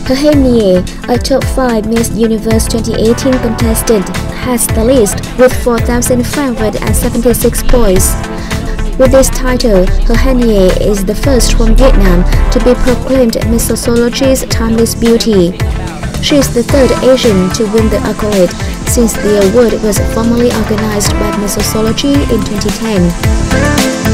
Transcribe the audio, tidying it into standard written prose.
He Henie, a top 5 Miss Universe 2018 contestant, has the list with 4,576 points. With this title, He Henie is the first from Vietnam to be proclaimed Miss Sociology's Timeless Beauty. She is the third Asian to win the accolade since the award was formally organized by Miss Sociology in 2010.